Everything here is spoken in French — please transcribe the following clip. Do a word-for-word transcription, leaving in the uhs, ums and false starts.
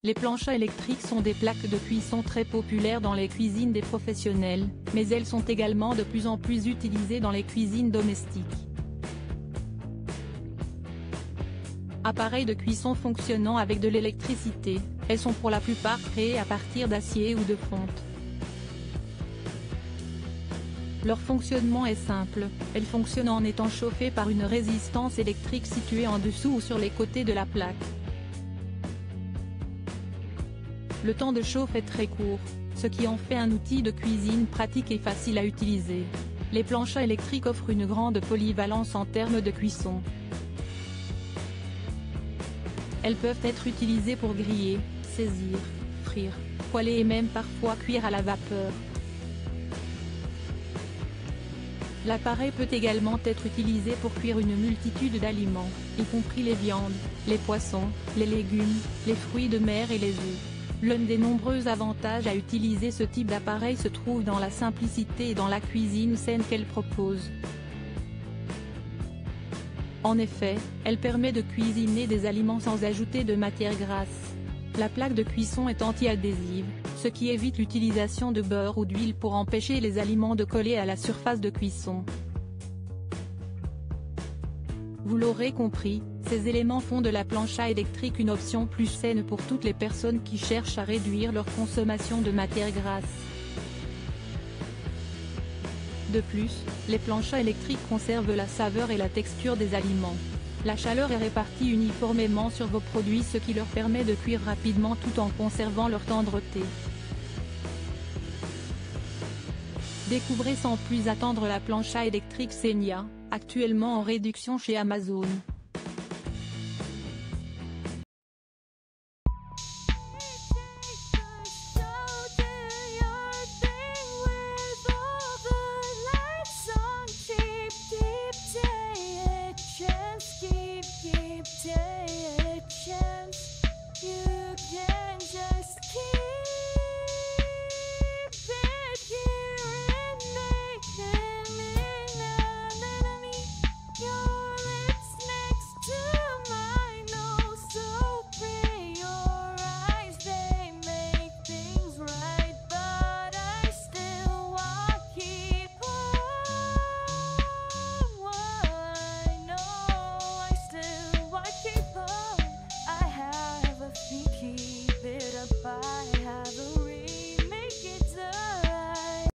Les planchas électriques sont des plaques de cuisson très populaires dans les cuisines des professionnels, mais elles sont également de plus en plus utilisées dans les cuisines domestiques. Appareils de cuisson fonctionnant avec de l'électricité, elles sont pour la plupart créées à partir d'acier ou de fonte. Leur fonctionnement est simple, elles fonctionnent en étant chauffées par une résistance électrique située en dessous ou sur les côtés de la plaque. Le temps de chauffe est très court, ce qui en fait un outil de cuisine pratique et facile à utiliser. Les planchas électriques offrent une grande polyvalence en termes de cuisson. Elles peuvent être utilisées pour griller, saisir, frire, poêler et même parfois cuire à la vapeur. L'appareil peut également être utilisé pour cuire une multitude d'aliments, y compris les viandes, les poissons, les légumes, les fruits de mer et les œufs. L'un des nombreux avantages à utiliser ce type d'appareil se trouve dans la simplicité et dans la cuisine saine qu'elle propose. En effet, elle permet de cuisiner des aliments sans ajouter de matière grasse. La plaque de cuisson est anti-adhésive, ce qui évite l'utilisation de beurre ou d'huile pour empêcher les aliments de coller à la surface de cuisson. Vous l'aurez compris, ces éléments font de la plancha électrique une option plus saine pour toutes les personnes qui cherchent à réduire leur consommation de matière grasse. De plus, les planchas électriques conservent la saveur et la texture des aliments. La chaleur est répartie uniformément sur vos produits, ce qui leur permet de cuire rapidement tout en conservant leur tendreté. Découvrez sans plus attendre la plancha électrique Senia, actuellement en réduction chez Amazon.